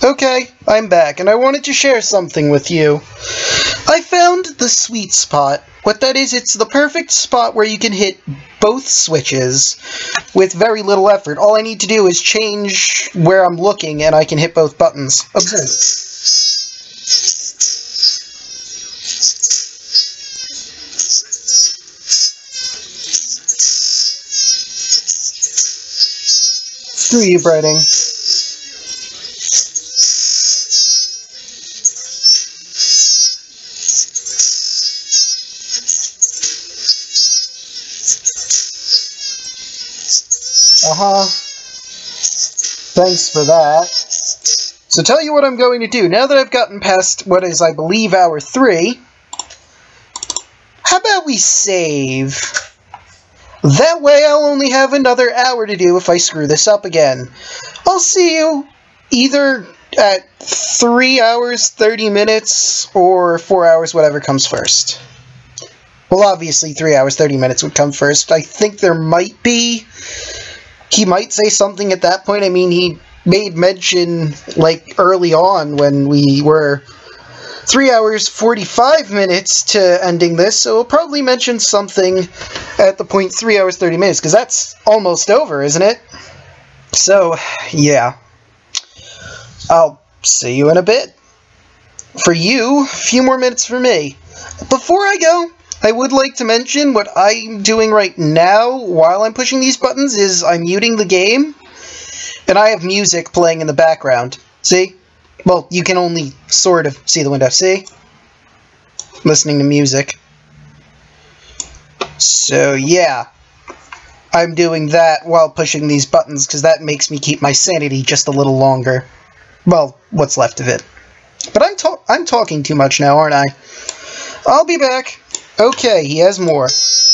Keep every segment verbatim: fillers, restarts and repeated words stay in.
Okay, I'm back, and I wanted to share something with you. I found the sweet spot. What that is, it's the perfect spot where you can hit both switches with very little effort. All I need to do is change where I'm looking, and I can hit both buttons. Observe. Screw you, Breading. Uh-huh. Thanks for that. So tell you what I'm going to do. Now that I've gotten past what is, I believe, hour three, how about we save? That way I'll only have another hour to do if I screw this up again. I'll see you either at three hours, thirty minutes, or four hours, whatever comes first. Well, obviously three hours, thirty minutes would come first. I think there might be... He might say something at that point. I mean, he made mention, like, early on when we were three hours, forty-five minutes to ending this, so he'll probably mention something at the point three hours, thirty minutes, because that's almost over, isn't it? So, yeah. I'll see you in a bit. For you, a few more minutes for me. Before I go, I would like to mention what I'm doing right now while I'm pushing these buttons is I'm muting the game, and I have music playing in the background. See? Well, you can only sort of see the window. See? Listening to music. So, yeah. I'm doing that while pushing these buttons, because that makes me keep my sanity just a little longer. Well, what's left of it. But I'm, ta I'm talking too much now, aren't I? I'll be back. Okay, he has more.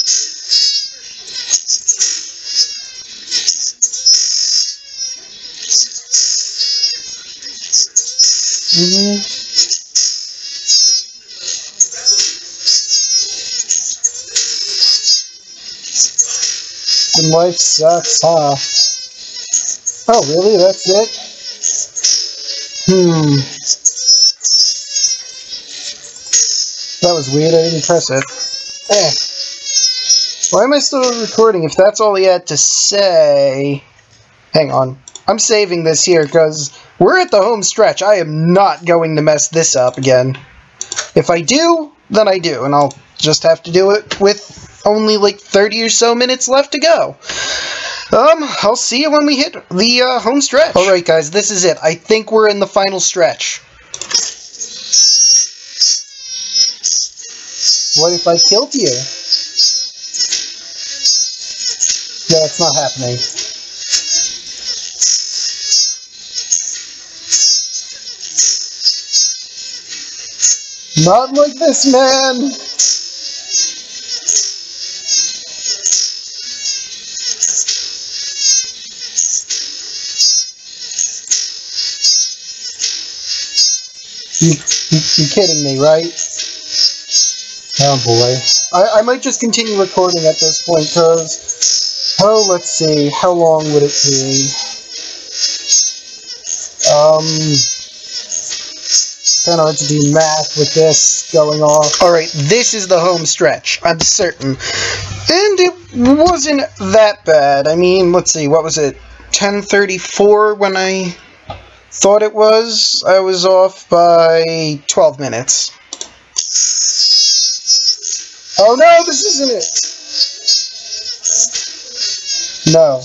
Mm-hmm. And life sucks, huh? Oh, really? That's it? Hmm. That was weird, I didn't press it. Eh. Why am I still recording if that's all he had to say? Hang on. I'm saving this here, because we're at the home stretch. I am not going to mess this up again. If I do, then I do, and I'll just have to do it with only like thirty or so minutes left to go. Um, I'll see you when we hit the uh, home stretch. Alright guys, this is it. I think we're in the final stretch. What if I killed you? No, it's not happening. Not like this, man! You, you, you're kidding me, right? Oh boy. I, I might just continue recording at this point, because... Oh, let's see. How long would it be? Um... Kind of hard to do math with this going off. Alright, this is the home stretch. I'm certain. And it wasn't that bad. I mean, let's see. What was it? ten thirty-four when I thought it was? I was off by twelve minutes. Oh no, this isn't it! No.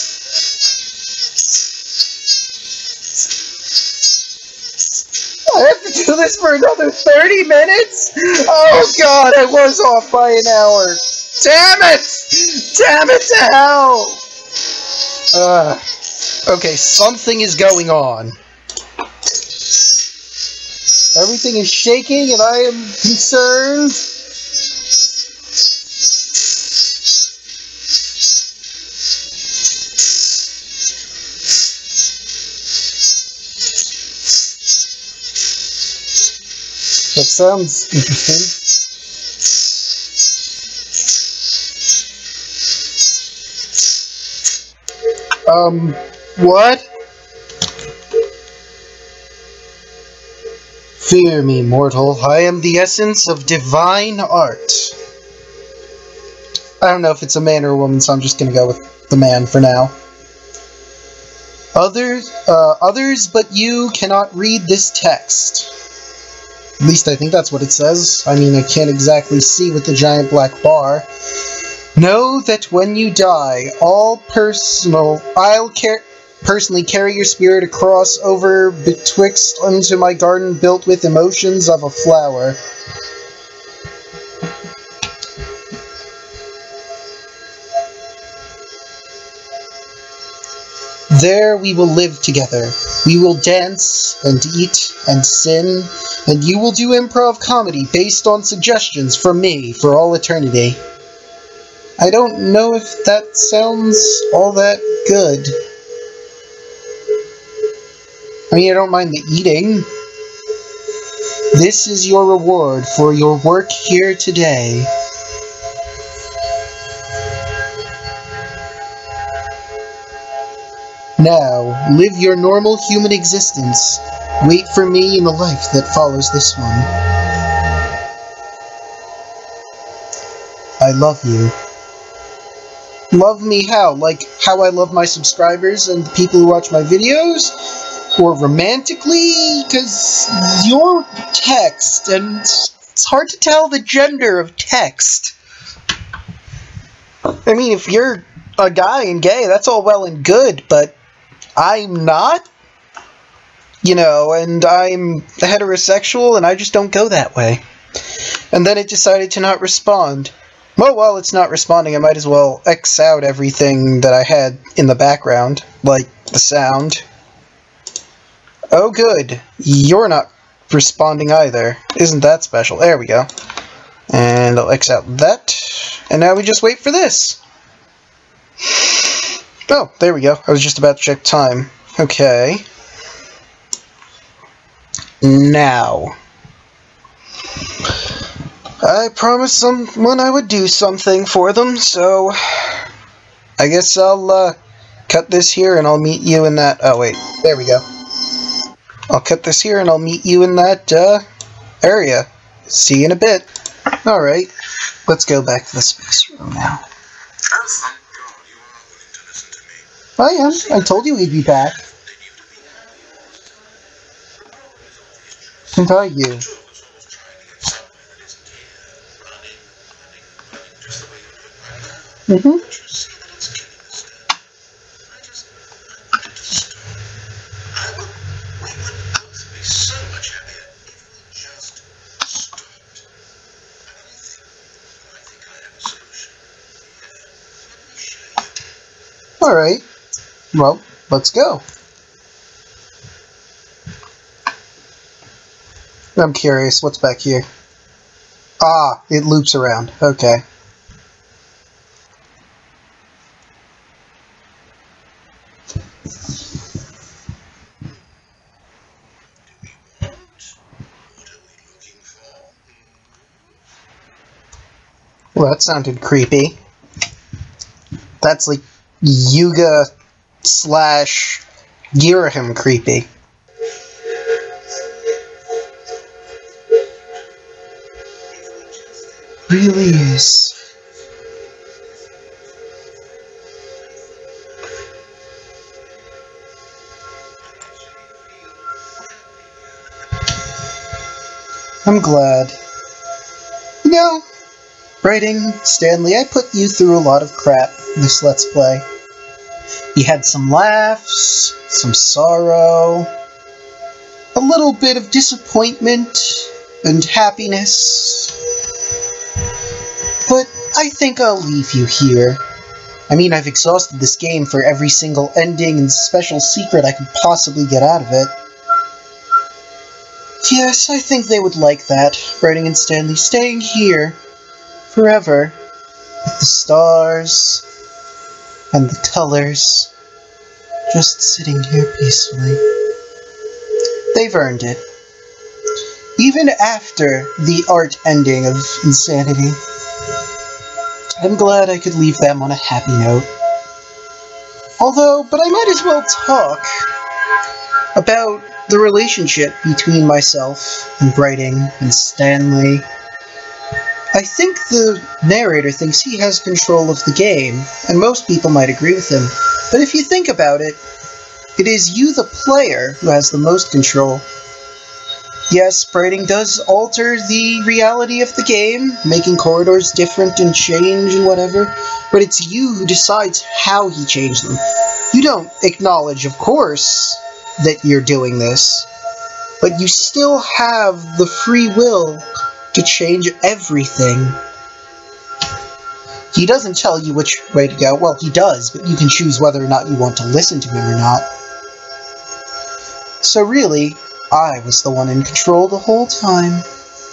I have to do this for another thirty minutes? Oh god, I was off by an hour. Damn it! Damn it to hell! Uh, okay, something is going on. Everything is shaking and I am concerned. That sounds interesting. Um, what? Fear me, mortal. I am the essence of divine art. I don't know if it's a man or a woman, so I'm just gonna go with the man for now. Others, uh, others but you cannot read this text. At least I think that's what it says. I mean, I can't exactly see with the giant black bar. Know that when you die, all personal, I'll care. Personally carry your spirit across over betwixt unto my garden built with emotions of a flower. There we will live together. We will dance and eat and sin, and you will do improv comedy based on suggestions from me for all eternity. I don't know if that sounds all that good. I mean, I don't mind the eating. This is your reward for your work here today. Now, live your normal human existence. Wait for me in the life that follows this one. I love you. Love me how? Like, how I love my subscribers and the people who watch my videos? Or romantically? Because you're text, and it's hard to tell the gender of text. I mean, if you're a guy and gay, that's all well and good, but I'm not, you know, and I'm heterosexual, and I just don't go that way. And then it decided to not respond. Well, while it's not responding, I might as well X out everything that I had in the background, like the sound. Oh good, you're not responding either. Isn't that special? There we go. And I'll X out that. And now we just wait for this. Oh, there we go. I was just about to check time. Okay. Now. I promised someone I would do something for them, so I guess I'll uh, cut this here and I'll meet you in that... Oh, wait. There we go. I'll cut this here and I'll meet you in that uh, area. See you in a bit. Alright, let's go back to the space room now. Oh, thank God you are willing to listen to me. I am. I told you we'd be back. And I you. Mm-hmm. Alright, well, let's go. I'm curious, what's back here? Ah, it loops around. Okay. Well, that sounded creepy. That's like Yuga slash Girahim creepy. Really is. I'm glad. You know, writing, Stanley, I put you through a lot of crap this Let's Play. You had some laughs, some sorrow, a little bit of disappointment and happiness. But I think I'll leave you here. I mean, I've exhausted this game for every single ending and special secret I could possibly get out of it. Yes, I think they would like that, Writing and Stanley staying here forever with the stars and the colors, just sitting here peacefully. They've earned it. Even after the art ending of Insanity, I'm glad I could leave them on a happy note. Although, but I might as well talk about the relationship between myself and Brighting and Stanley. I think the narrator thinks he has control of the game, and most people might agree with him. But if you think about it, it is you, the player, who has the most control. Yes, Brighting does alter the reality of the game, making corridors different and change and whatever, but it's you who decides how he changed them. You don't acknowledge, of course, that you're doing this, but you still have the free will to change everything. He doesn't tell you which way to go. Well, he does, but you can choose whether or not you want to listen to him or not. So really, I was the one in control the whole time.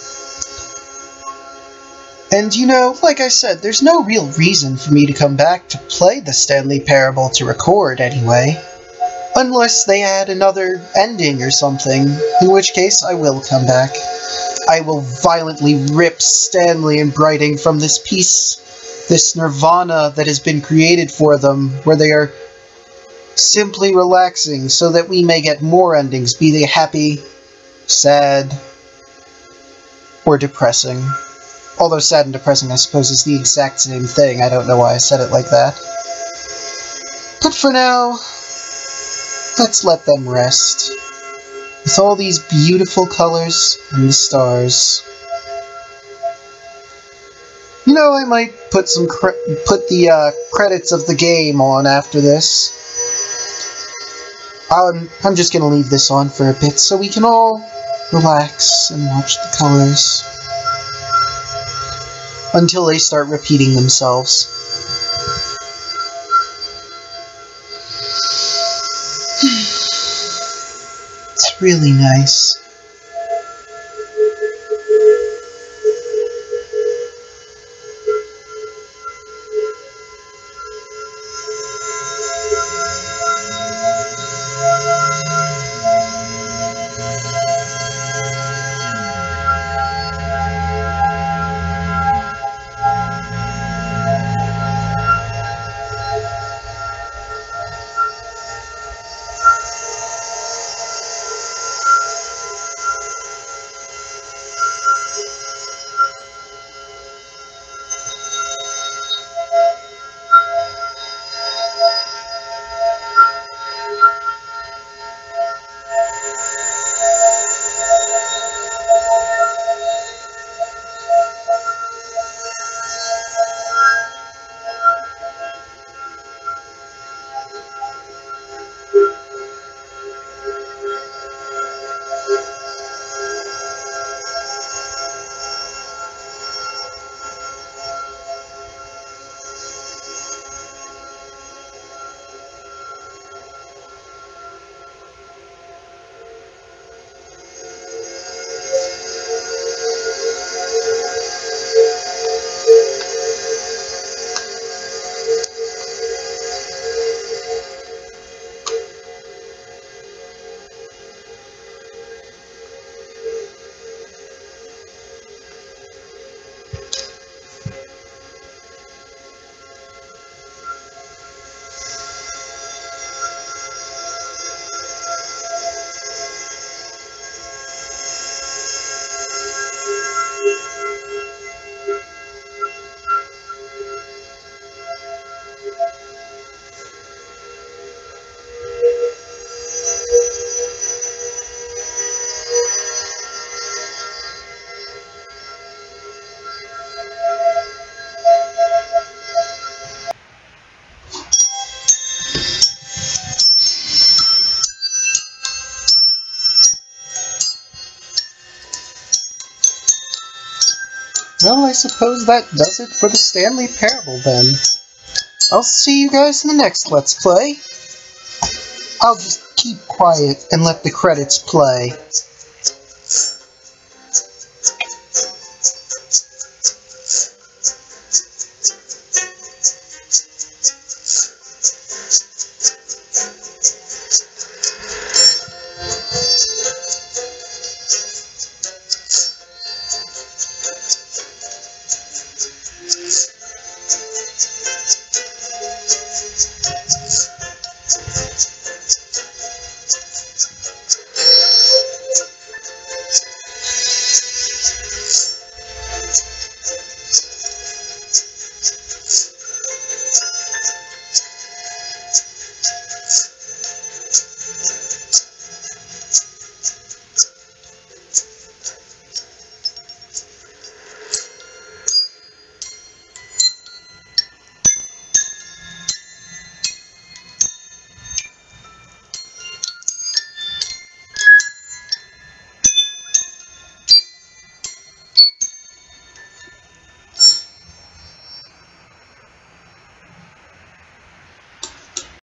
And you know, like I said, there's no real reason for me to come back to play the Stanley Parable to record anyway. Unless they add another ending or something, in which case I will come back. I will violently rip Stanley and Brighting from this piece, this nirvana that has been created for them, where they are simply relaxing so that we may get more endings, be they happy, sad, or depressing. Although sad and depressing, I suppose, is the exact same thing. I don't know why I said it like that. But for now, let's let them rest. With all these beautiful colors and the stars. You know, I might put some cre put the uh, credits of the game on after this. Um, I'm just gonna leave this on for a bit so we can all relax and watch the colors. Until they start repeating themselves. It's really nice. Well, I suppose that does it for the Stanley Parable, then. I'll see you guys in the next Let's Play. I'll just keep quiet and let the credits play.